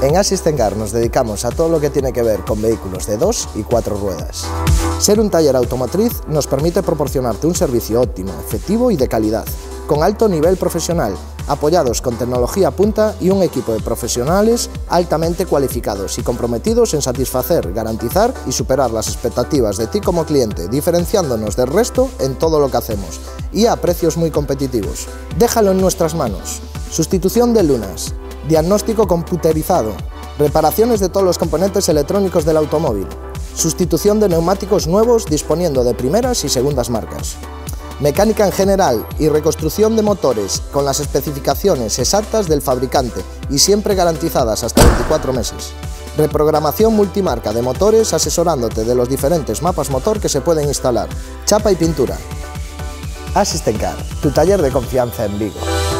En Asistencar nos dedicamos a todo lo que tiene que ver con vehículos de 2 y 4 ruedas. Ser un taller automotriz nos permite proporcionarte un servicio óptimo, efectivo y de calidad, con alto nivel profesional, apoyados con tecnología punta y un equipo de profesionales altamente cualificados y comprometidos en satisfacer, garantizar y superar las expectativas de ti como cliente, diferenciándonos del resto en todo lo que hacemos y a precios muy competitivos. Déjalo en nuestras manos. Sustitución de lunas, diagnóstico computerizado, reparaciones de todos los componentes electrónicos del automóvil, sustitución de neumáticos nuevos disponiendo de primeras y segundas marcas, mecánica en general y reconstrucción de motores con las especificaciones exactas del fabricante y siempre garantizadas hasta 24 meses, reprogramación multimarca de motores asesorándote de los diferentes mapas motor que se pueden instalar, chapa y pintura. Asistencar, tu taller de confianza en Vigo.